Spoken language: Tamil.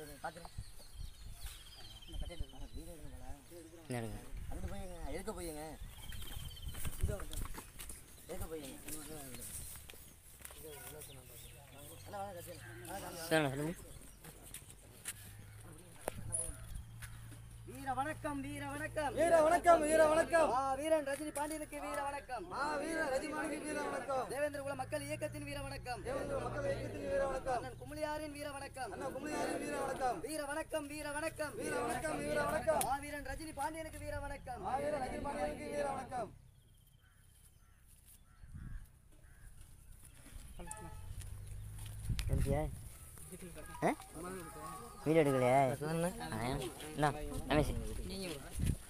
பார்த்துட்டு அதுக்கு போய்ங்க எடுக்க போய்ங்க எடுக்க போய்ங்க வீர வணக்கம் வீர வணக்கம் வீர வணக்கம் வீர வணக்கம். வீரன் ரஜினி பாண்டியனுக்கு வீர வணக்கம். வீர ரஜினிக்கு வீர வணக்கம். தேவேந்திர குல மக்கள் இயக்கத்தின் வீர வணக்கம். தேவேந்திர மக்கள் இயக்கத்தின் வீர வணக்கம். அண்ணன் குமுளியாரின் வீர வணக்கம். அண்ணன் குமுளியாரின் வீர வணக்கம். வீர வணக்கம் வீர வணக்கம் வீர வணக்கம் வீர வணக்கம். வீரன் ரஜினி பாண்டியனுக்கு வீர வணக்கம். வீரன் ரஜினி பாண்டியனுக்கு வீர வணக்கம். வீடியோ எடுக்கலையா?